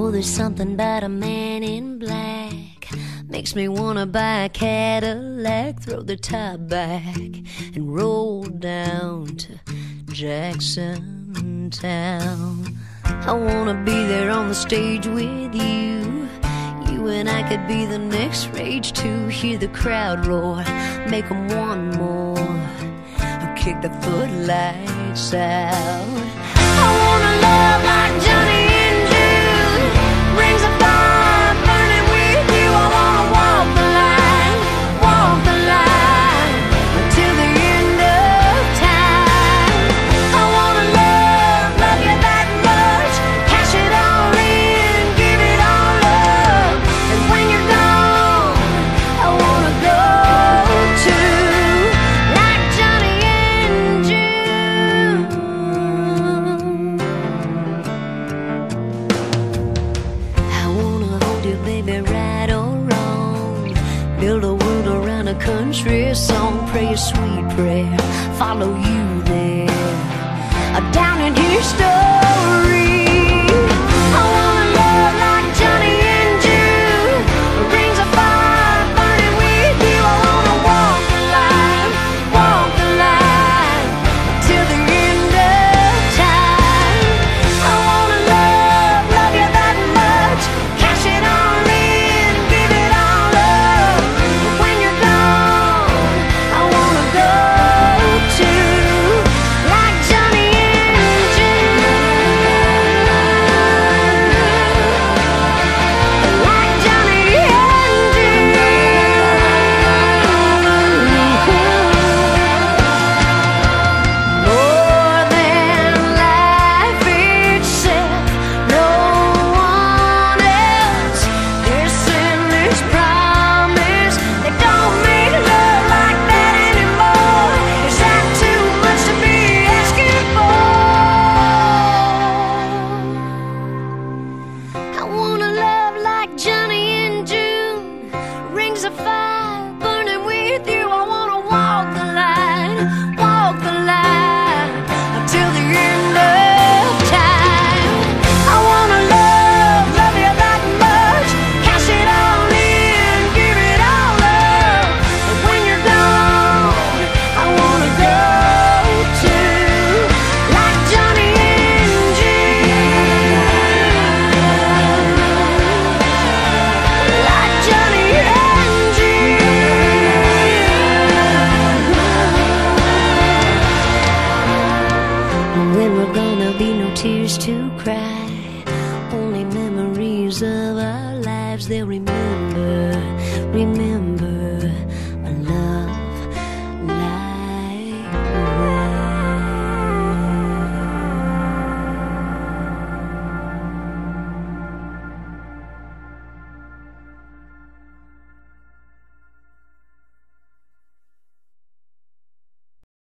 Oh, there's something about a man in black, makes me wanna buy a Cadillac, throw the top back and roll down to Jackson Town. I wanna be there on the stage with you. You and I could be the next rage to hear the crowd roar, make them want more, or kick the footlights out. I wanna love like Johnny and June, rings of fire burning with you. I wanna walk the line until the end of time. I wanna love you that much, cash it all in, give it all up. And when you're gone, I wanna go to like Johnny and June. I wanna hold you, baby, right or wrong, build a world around a country song, pray a sweet prayer, follow you there, down in history. I wanna love like Johnny and June, rings of fire burning with you. I wanna walk the line till the end of time. I wanna love you that much, cash it all in, give it all up. But when you're gone, I wanna go to like Johnny and June, like Johnny and June. More than life itself, no one else. This endless promise, they don't make love like that anymore. Is that too much to be asking for? I wanna love like Johnny and June, rings of fire burning with you. I wanna walk the line until the end of time. I wanna love you that much, cash it all in, give it all up. But when you're gone, I wanna go to like Johnny and June, like Johnny and June. When we're gonna be no tears to cry, only memories of our lives they'll remember.